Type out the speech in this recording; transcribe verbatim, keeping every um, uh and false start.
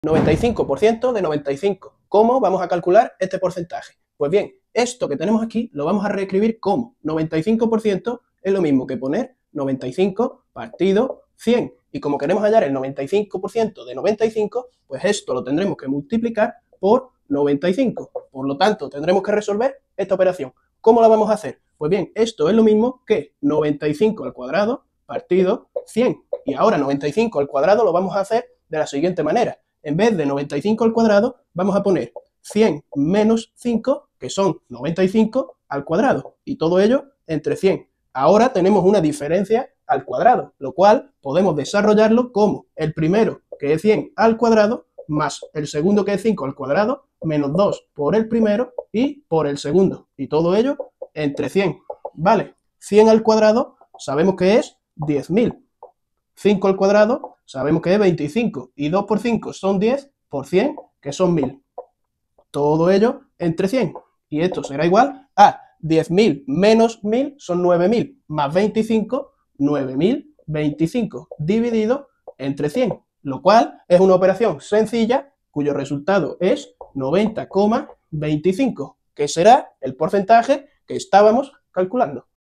noventa y cinco por ciento de noventa y cinco. ¿Cómo vamos a calcular este porcentaje? Pues bien, esto que tenemos aquí lo vamos a reescribir como noventa y cinco por ciento es lo mismo que poner noventa y cinco partido cien. Y como queremos hallar el noventa y cinco por ciento de noventa y cinco, pues esto lo tendremos que multiplicar por noventa y cinco. Por lo tanto, tendremos que resolver esta operación. ¿Cómo la vamos a hacer? Pues bien, esto es lo mismo que noventa y cinco al cuadrado partido cien. Y ahora noventa y cinco al cuadrado lo vamos a hacer de la siguiente manera. En vez de noventa y cinco al cuadrado, vamos a poner cien menos cinco, que son noventa y cinco al cuadrado. Y todo ello entre cien. Ahora tenemos una diferencia al cuadrado, lo cual podemos desarrollarlo como el primero, que es cien al cuadrado, más el segundo, que es cinco al cuadrado, menos dos por el primero y por el segundo. Y todo ello entre cien. ¿Vale? cien al cuadrado sabemos que es diez mil. cinco al cuadrado sabemos que es veinticinco. Y dos por cinco son diez, por cien, que son mil. Todo ello entre cien. Y esto será igual a diez mil menos mil son nueve mil, más veinticinco, nueve mil veinticinco, dividido entre cien. Lo cual es una operación sencilla cuyo resultado es noventa coma veinticinco, que será el porcentaje que estábamos calculando.